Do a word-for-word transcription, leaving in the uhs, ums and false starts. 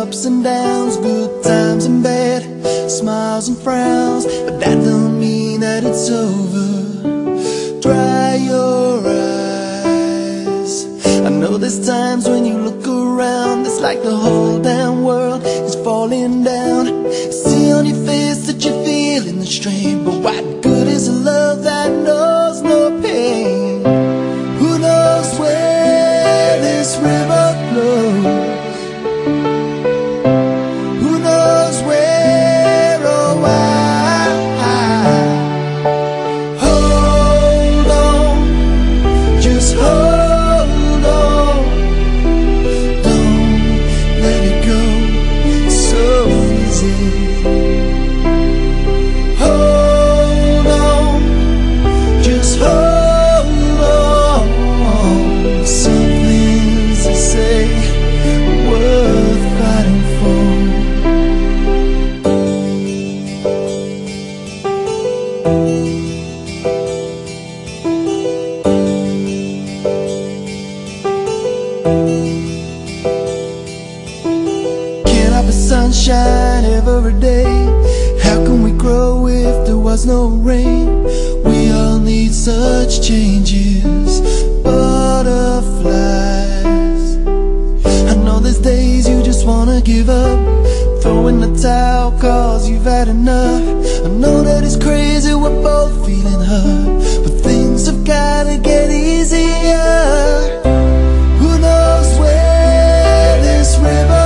ups and downs, good times and bad, smiles and frowns, but that don't mean that it's over. Dry your eyes. I know there's times when you look around, it's like the whole damn world is falling down. See on your face that you're feeling the strain, but what good is a love that knows no pain? Who knows where this river flows? Who knows where or why? Hold on, just hold on. Don't let it go so easy. Hold on, just hold on. Some things they say worth fighting for. Can't have the sunshine every day. How can we grow if there was no rain? We all need such changes. Butterflies. I know there's days you just wanna give up, throw in the towel cause you've had enough. I know that it's crazy, we're both feeling hurt, but things have gotta get easier. Who knows where this river